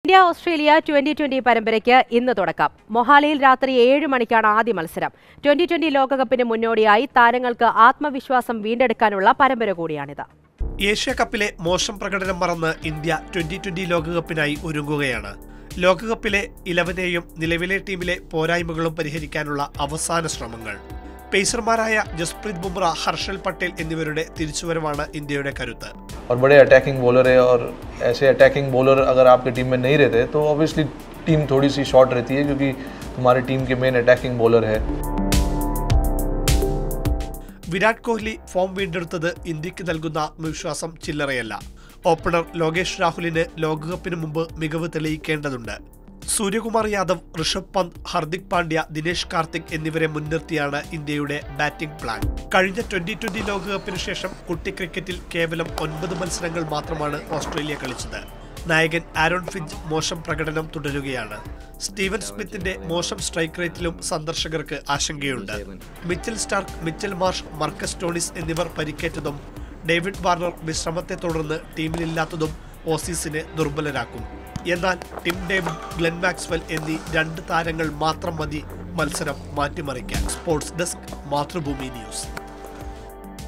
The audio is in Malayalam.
ഇന്ത്യ-ഓസ്ട്രേലിയ 2020 പരമ്പരയ്ക്ക് ഇന്ന് തുടക്കം. മൊഹാലിയിൽ രാത്രി 7 മണിക്കാണ് ആദ്യ മത്സരം. 2020 ലോകകപ്പിന് മുന്നോടിയായി താരങ്ങൾക്ക് ആത്മവിശ്വാസം വീണ്ടെടുക്കാനുള്ള പരമ്പര കൂടിയാണിത്. ഏഷ്യ കപ്പിലെ മോശം പ്രകടനം മറന്ന് ഇന്ത്യ 2020 ലോകകപ്പിനായി ഒരുങ്ങുകയാണ്. ലോകകപ്പിലെ 11നെയും നിലവിലെ ടീമിലെ പോരായ്മകളും പരിഹരിക്കാനുള്ള അവസാന ശ്രമങ്ങൾ. പേസർമാരായ ജസ്പ്രീത് ബുംറ, ഹർഷൽ പട്ടേൽ എന്നിവരുടെ തിരിച്ചുവരവാണ് ഇന്ത്യയുടെ കരുത്ത്. और बड़े अटैकिंग बॉलर है और ऐसे अटैकिंग बॉलर अगर आपकी टीम में नहीं रहते तो ऑब्वियसली टीम थोड़ी सी शॉर्ट रहती है क्योंकि हमारी टीम के मेन अटैकिंग बॉलर है. വിരാട് കോഹ്ലി ഫോം വീണ്ടെടുത്തത് ഇന്ത്യക്ക് നൽകുന്ന ആത്മവിശ്വാസം ചില്ലറയല്ല. ഓപ്പണർ ലോകേഷ് രാഹുലിന് ലോകകപ്പിന് മുമ്പ് മികവ് തെളിയിക്കേണ്ടതുണ്ട്. സൂര്യകുമാർ യാദവ്, ഋഷഭ് പന്ത്, ഹർദിക് പാണ്ഡ്യ, ദിനേശ് കാർത്തിക് എന്നിവരെ മുൻനിർത്തിയാണ് ഇന്ത്യയുടെ ബാറ്റിംഗ് പ്ലാൻ. കഴിഞ്ഞ 2020 ലോകകപ്പിന് ശേഷം കുട്ടി ക്രിക്കറ്റിൽ കേവലം 9 മത്സരങ്ങൾ മാത്രമാണ് ഓസ്ട്രേലിയ കളിച്ചത്. നായകൻ ആരോൺ ഫിഞ്ച് മോശം പ്രകടനം തുടരുകയാണ്. സ്റ്റീവൻ സ്മിത്തിന്റെ മോശം സ്ട്രൈക്ക് റേറ്റിലും സന്ദർശകർക്ക് ആശങ്കയുണ്ട്. Mitchell Starc, Mitchell Marsh, Marcus Stoinis എന്നിവർ പരിക്കേറ്റതും ഡേവിഡ് വാർണർ വിശ്രമത്തെ തുടർന്ന് ടീമിലില്ലാത്തതും ഓസീസിനെ ദുർബലരാക്കും. എന്നാൽ ടിം ഡേവിഡ്, ഗ്ലെൻ മാക്സ്വെൽ എന്നീ 2 താരങ്ങൾ മാത്രം മതി മത്സരം മാറ്റിമറിക്കാൻ. Sports desk, Mathrubhumi news.